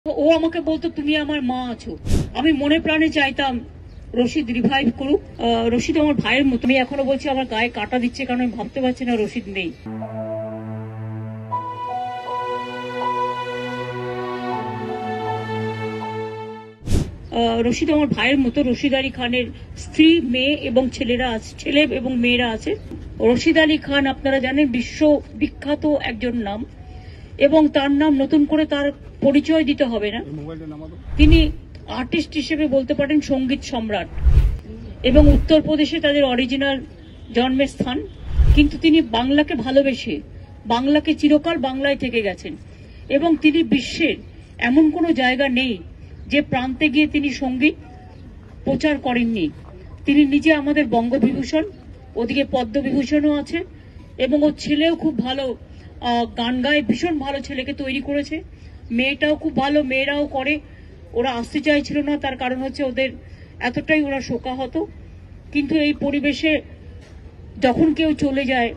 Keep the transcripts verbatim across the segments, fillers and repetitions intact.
ও আমাকে বলতো তুমি আমার মা আছো। আমি মনে প্রাণে চাইতাম রশিদ রিভাইভ করুক। রশিদ আমার ভাইয়ের মতো। আমি এখনো বলছি আমার গায়ে কাটা দিচ্ছে, কারণ আমি ভাবতে পারছি না রশিদ নেই। রশিদ আমার ভাইয়ের মতো। রশিদ আলী খানের স্ত্রী, মেয়ে এবং ছেলেরা আছে, ছেলে এবং মেয়েরা আছে। রশিদ আলী খান আপনারা জানেন বিশ্ব বিখ্যাত একজন নাম, এবং তার নাম নতুন করে তার পরিচয় দিতে হবে না। তিনি আর্টিস্ট হিসেবে বলতে পারেন সঙ্গীত সম্রাট, এবং উত্তরপ্রদেশে তাদের অরিজিনাল জন্মের স্থান। কিন্তু তিনি বাংলাকে ভালোবেসে বাংলাকে চিরকাল বাংলায় থেকে গেছেন, এবং তিনি বিশ্বের এমন কোনো জায়গা নেই যে প্রান্তে গিয়ে তিনি সঙ্গীত প্রচার করেননি। তিনি নিজে আমাদের বঙ্গবিভূষণ, ওদিকে পদ্মবিভূষণও আছে, এবং ওর ছেলেও খুব ভালো গান গায়, ভীষণ ভালো ছেলেকে তৈরি করেছে। মেয়েটাও খুব ভালো, মেয়েরাও করে। ওরা আসতে চাইছিল না, তার কারণ হচ্ছে ওদের এতটাই ওরা শোকাহত। কিন্তু এই পরিবেশে যখন কেউ চলে যায়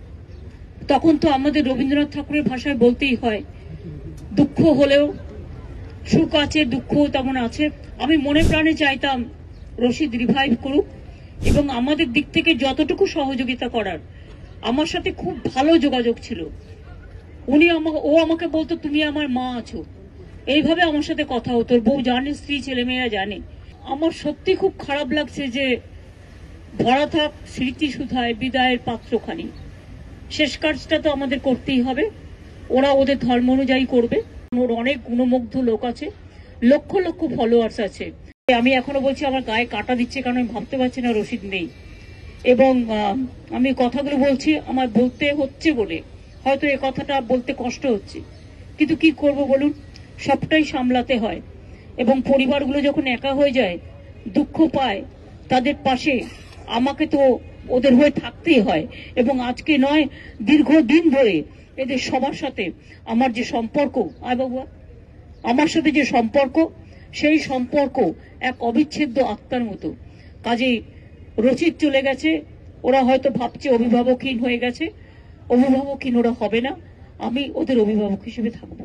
তখন তো আমাদের রবীন্দ্রনাথ ঠাকুরের ভাষায় বলতেই হয়, দুঃখ হলেও সুখ আছে, দুঃখ তেমন আছে। আমি মনে প্রাণে চাইতাম রশিদ রিভাইভ করুক, এবং আমাদের দিক থেকে যতটুকু সহযোগিতা করার। আমার সাথে খুব ভালো যোগাযোগ ছিল। উনি আমাকে ও আমাকে বলতো তুমি আমার মা আছো, এইভাবে আমার সাথে কথা হতো। বউ জানে, স্ত্রী ছেলেমেয়েরা জানে। আমার সত্যি খুব খারাপ লাগছে যে ভরা থাক স্মৃতি সুধায় বিদায়ের পাত্রখানি। শেষ কাজটা তো আমাদের করতেই হবে, ওরা ওদের ধর্ম অনুযায়ী করবে। ওর অনেক গুণমুগ্ধ লোক আছে, লক্ষ লক্ষ ফলোয়ার্স আছে। আমি এখনো বলছি আমার গায়ে কাটা দিচ্ছে, কারণ আমি ভাবতে পারছি না রশিদ নেই। এবং আমি কথাগুলো বলছি আমার বলতে হচ্ছে বলে, হয়তো এ কথাটা বলতে কষ্ট হচ্ছে, কিন্তু কি করব বলুন, সবটাই সামলাতে হয়। এবং পরিবারগুলো যখন একা হয়ে যায়, দুঃখ পায়, তাদের পাশে আমাকে তো ওদের হয়ে থাকতেই হয়। এবং আজকে নয়, দীর্ঘদিন ধরে এদের সবার সাথে আমার যে সম্পর্ক, আয় বাবা, আমার সাথে যে সম্পর্ক, সেই সম্পর্ক এক অবিচ্ছেদ্য আত্মার মতো। কাজেই রশিদ চলে গেছে, ওরা হয়তো ভাবছে অভিভাবকহীন হয়ে গেছে। অভিভাবকহীন ওরা হবে না, আমি ওদের অভিভাবক হিসেবে থাকবো।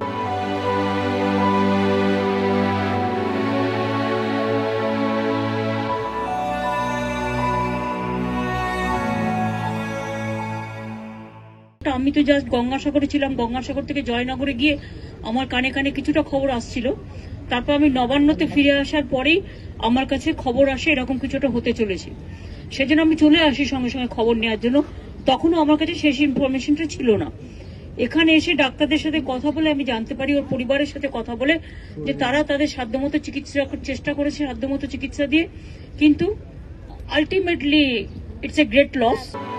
আমি তো জাস্ট গঙ্গাসাগরে ছিলাম, গঙ্গাসাগর থেকে জয়নগরে গিয়ে আমার কানে কানে কিছুটা খবর আসছিল। তারপর আমি নবান্নতে ফিরে আসার পরেই আমার কাছে খবর আসে এরকম কিছুটা হতে চলেছে। সেজন্য আমি চলে আসি সঙ্গে সঙ্গে খবর নেওয়ার জন্য। তখনও আমার কাছে শেষ ইনফরমেশনটা ছিল না। এখানে এসে ডাক্তারদের সাথে কথা বলে আমি জানতে পারি, ওর পরিবারের সাথে কথা বলে, যে তারা তাদের সাধ্যমতো চিকিৎসা চেষ্টা করেছে, সাধ্যমতো চিকিৎসা দিয়ে। কিন্তু ultimately it's a great loss.